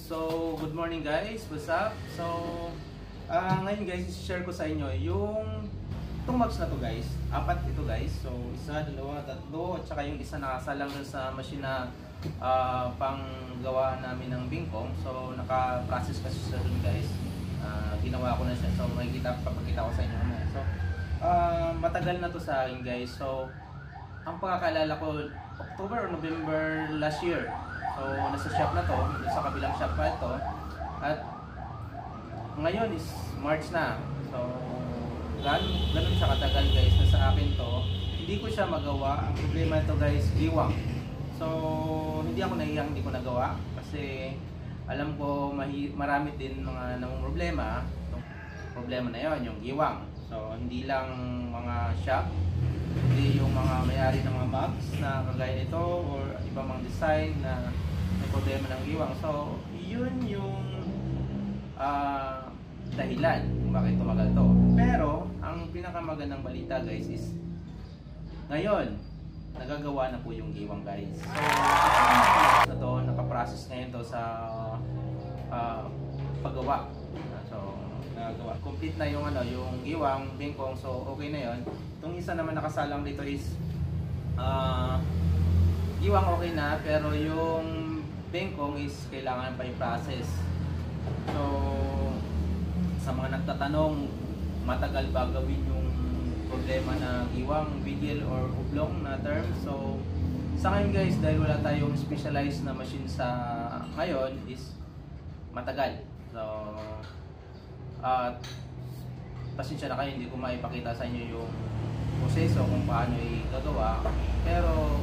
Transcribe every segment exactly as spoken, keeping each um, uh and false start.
So, good morning guys. What's up? So, uh, ngayon guys, share ko sa inyo yung itong maps na to guys. Apat ito guys. So, isa, dalawa, tatlo, at saka yung isa nakasalang dun sa machine na uh, panggawa namin ng bingkong. So, naka-process kasi siya dun guys. Uh, ginawa ko na siya. So, makikita, papakita ko sa inyo naman. So, uh, matagal na to sa akin guys. So, ang pagkakalala ko, October or November last year. So, nasa shop na to, sa kabilang shop pa ito. At ngayon is March na. So, ganun, ganun siya katagal guys na sa akin to. Hindi ko siya magawa. Ang problema ito guys, giwang. So, hindi ako nahiyang hindi ko nagawa. Kasi alam ko mahi marami din mga namang problema. Itong problema na yon, yung giwang. So, hindi lang mga shop, hindi yung mga may-ari ng mga maps na kagaya nito or ibang mga design na may problema ng giwang. So, yun yung uh, dahilan kung bakit tumagal to. Pero, ang pinakamagandang balita guys is ngayon, nagagawa na po yung giwang guys. So, na to, nakaprocess ngayon to sa uh, paggawa. So, nagagawa. Complete na yung ano, yung giwang, bingkong. So, okay na yon. Itong isa naman nakasalang dito is uh, giwang okay na, pero yung bingkong is kailangan pa i-process. So, sa mga nagtatanong, matagal ba gawin yung problema na giwang, bigil, or oblong na term? So, sa ngayon guys, dahil wala tayong specialized na machine sa ngayon, is matagal. So, at uh, pasensya na kayo, hindi ko maipakita sa inyo yung proseso kung paano i-gagawa. Pero,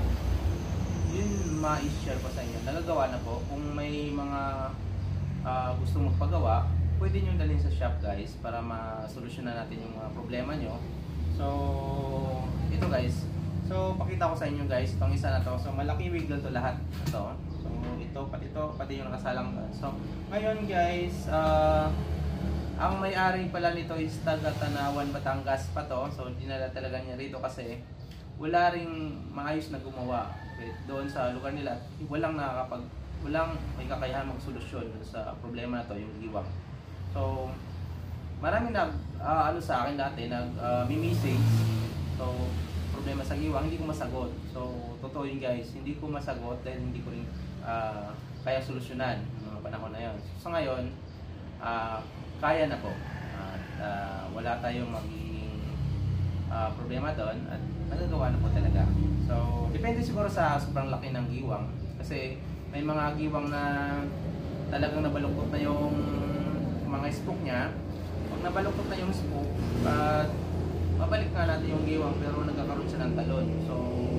yun ma-share ko sa inyo. Nagagawa na po. Kung may mga uh, gustong magpagawa, pwede nyo dalhin sa shop guys para ma-solusyonan natin yung mga problema nyo. So, ito guys. So, pakita ko sa inyo guys, itong isa na to. So, malaki wiggle to lahat. Ito. So, ito, pati ito, pati yung nakasalang. So, ngayon guys, uh, ang may-ari pala nito is taga Tanawan, Batangas pa to. So, dinala talaga niya rito kasi wala ring maayos na gumawa doon sa lugar nila. Walang nakakapag, walang may kakayahan magsolusyon sa problema na to, yung giwang. So, marami nag uh, ano sa akin dati nag uh, message. So, problema sa giwang hindi ko masagot. So, totoo yun guys, hindi ko masagot dahil hindi ko rin uh, kaya solusyonan mga panahon na yon. So, sa ngayon, uh, kaya na po. At uh, wala tayong magiging uh, problema doon at nagagawa na po talaga. So, depende siguro sa sobrang laki ng giwang. Kasi may mga giwang na talagang nabaluktot na yung mga spook niya. Pag nabaluktot na yung spook, at mabalik nga natin yung giwang pero nagkakaroon siya ng talon. So,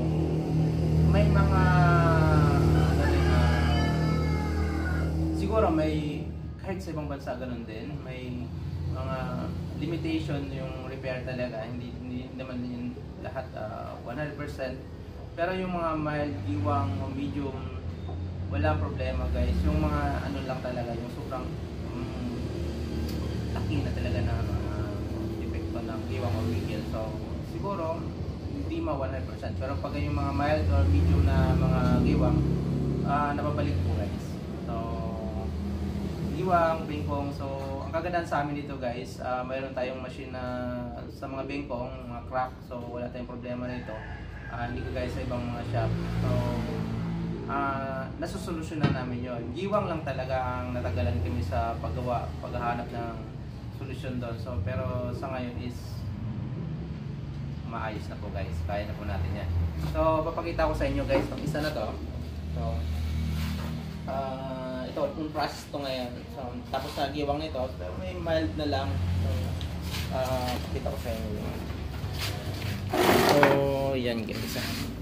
may mga ano rin, uh, siguro may kahit sa ibang bansa ganun din, may mga limitation yung repair talaga. Hindi, hindi naman yun lahat uh, one hundred percent. Pero yung mga mild, giwang, medium, wala problema guys. Yung mga ano lang talaga, yung sobrang um, laki na talaga na mga uh, epekto ng giwang o bigil. So, siguro, hindi ma one hundred percent. Pero pag yung mga mild or medium na mga giwang, uh, napabalik po guys. So, giwang, bingkong. So, ang kagandahan sa amin dito guys, uh, mayroon tayong machine na sa mga bingkong, mga crack. So, wala tayong problema nito. Uh, hindi ko guys sa ibang mga shop. So, uh, nasusolusyonan namin yon. Giwang lang talaga ang natagalan kami sa paggawa, paghahanap ng solusyon doon. So, pero sa ngayon is maayos na po guys. Kaya na po natin yan. So, papakita ko sa inyo guys itong isa na to. So, uh, ito, yung process to ngayon. So, tapos na giwang nito, pero may mild na lang. So, uh, pakita ko sa inyo. So, yan guys.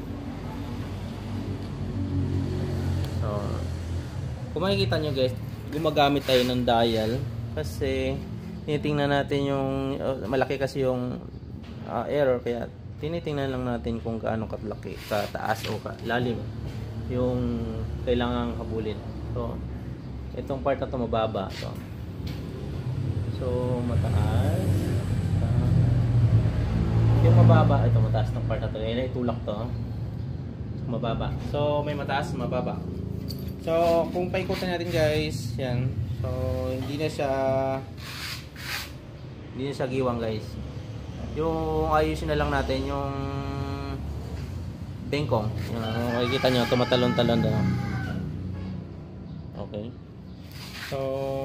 So, kung makikita nyo guys, gumagamit tayo ng dial kasi tinitingnan natin yung uh, malaki kasi yung uh, error, kaya tinitingnan lang natin kung gaano kalaki, kataas o kalalim yung kailangang habulin. So, itong part na to mababa to. So, mataas. Yung mababa, ito mataas ng part na to. Yan, itulak to. Mababa. So, may mataas, mababa. So, kung paikutan natin guys, yan. So, hindi na siya hindi na siya giwang guys. Yung ayusin na lang natin yung bengkong. Yung makikita nyo, tumatalon-talon na. Okay. So,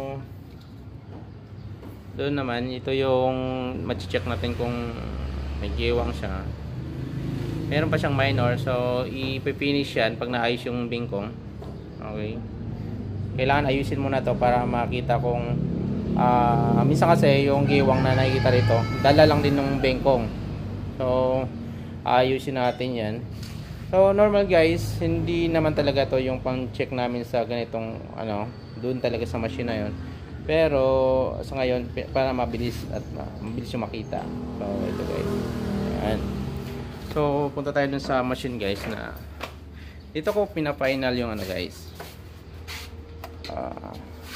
doon naman, ito yung ma-check natin kung may giwang siya. Meron pa siyang minor, so i-finish yan pag naayos yung bingkong. Okay. Kailangan ayusin muna to para makita kung uh, minsan kasi yung giwang na nakikita rito, dala lang din ng bengkong. So, ayusin natin yan. So, normal guys, hindi naman talaga to yung pang-check namin sa ganitong ano, doon talaga sa machine na yon. Pero sa ngayon para mabilis at mabilis yung makita. So, ito guys. Ayan. So, punta tayo dun sa machine guys na dito ko pina-final yung ano guys. Uh,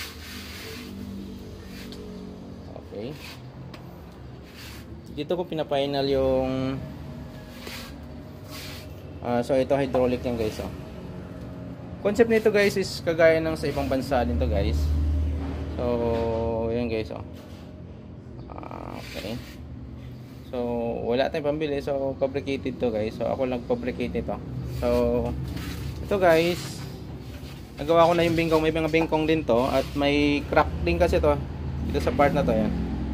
okay. Dito ko pina-final yung uh, so ito hydraulic yan guys. Oh. Concept nito guys is kagaya ng sa ibang bansa din to guys. So, yan guys. Oh. Uh, okay. So, wala tayong pambili. So, fabricated to guys. So, ako lang fabricate ito. So, ito guys. Nagawa ko na yung bingkong. May mga bingkong din to. At may crack din kasi to. Dito sa part na to. Yan.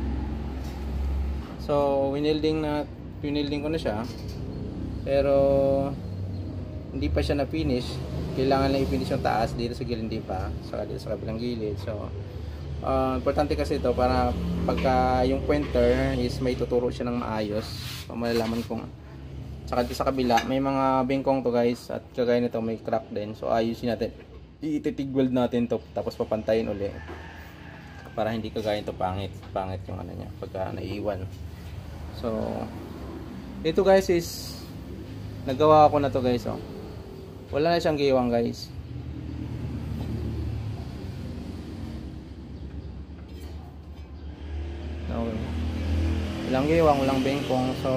So, winilding na, winilding ko na siya. Pero, hindi pa siya na-finish. Kailangan lang i-finish yung taas. Dito sa gilid hindi pa. Saka dito sa kabilang gilid. So, Uh, importante kasi ito para pagka yung pointer is may tuturo siya ng maayos, so malalaman kung saka dito sa kabila may mga bengkong to guys at kagaya nito may crack din, so ayusin natin, ititig weld natin to tapos papantayin uli para hindi kagaya ito pangit pangit yung ano niya pagka naiiwan. So ito guys is nagawa ko na to guys. Oh, wala na siyang giwang guys. Walang giwang, walang bengkong. So,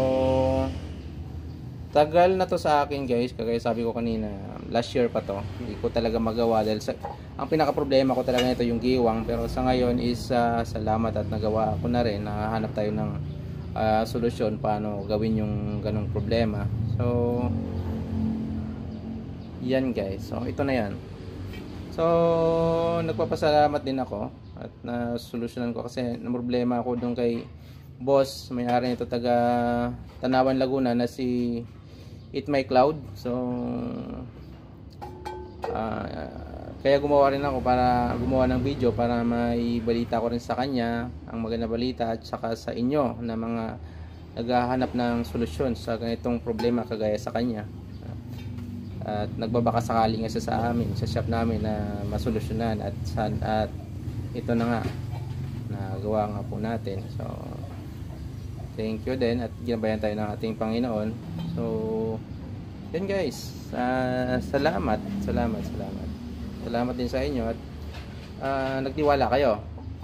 tagal na to sa akin guys. Kagaya sabi ko kanina, last year pa to. Hindi ko talaga magawa dahil sa, ang pinaka problema ko talaga nito yung giwang. Pero sa ngayon is uh, salamat at nagawa ko na rin. Nakahanap tayo ng uh, solusyon paano gawin yung ganong problema. So, yan guys. So, ito na yan. So, nagpapasalamat din ako at na-solusyonan ko kasi na problema ako doon kay boss, may-ari nito taga Tanawan, Laguna na si Eat My Cloud. So uh, kaya gumawa rin ako para gumawa ng video para maibalita ko rin sa kanya ang maganda balita at saka sa inyo na mga naghahanap ng solusyon sa ganitong problema kagaya sa kanya. At nagbabaka sakali nga sa amin sa shop namin na masolusyonan at, at ito na nga nagawa nga po natin. So thank you din at ginabayan tayo ng ating Panginoon. So, yan guys. Uh, salamat. Salamat, salamat. Salamat din sa inyo at uh, nagtiwala kayo.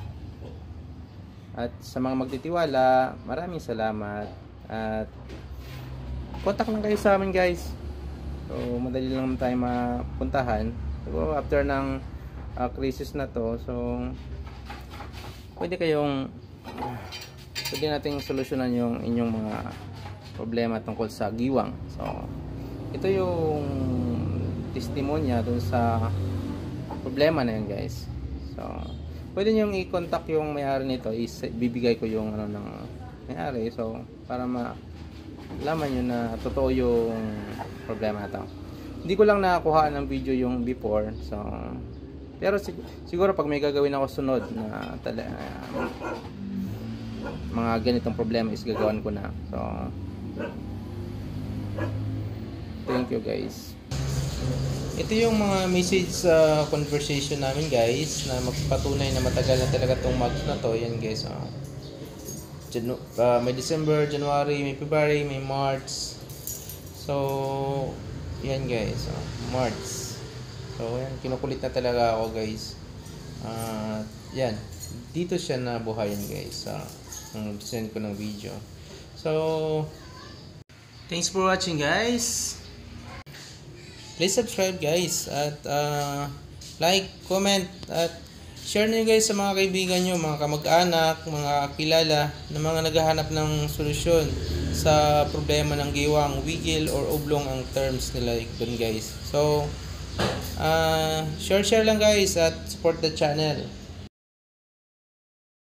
At sa mga magtitiwala, maraming salamat. At contact lang kayo sa amin guys. So, madali lang tayo mapuntahan. So, after ng uh, crisis na to, so, pwede kayong pwede nating solusyonan yung inyong mga problema tungkol sa giwang. So, ito yung testimonya dun sa problema na yan guys. So, pwede nyo i-contact yung may-ari nito, ibibigay ko yung ano ng may-ari. So, para malaman nyo na totoo yung problema na ito. Hindi ko lang nakakuha ng video yung before. So, pero sig siguro pag may gagawin ako sunod na tala, uh, mga ganitong problema is gagawin ko na. So, thank you guys. Ito yung mga message sa uh, conversation namin guys na magpatunay na matagal na talaga tong mugs na to. Yan guys. Uh, Janu uh, may December, January, may February, may March. So, yan guys. Uh, March. So, yan. Kinukulit na talaga ako guys. Uh, yan. Dito siya na buhayin guys. Uh, ang send ko ng video. So, thanks for watching guys. Please subscribe guys at uh, like, comment, at share nyo guys sa mga kaibigan nyo, mga kamag-anak, mga kilala na mga naghahanap ng solusyon sa problema ng giwang, wigil, or oblong ang terms nila doon guys. So, uh, share share lang guys at support the channel.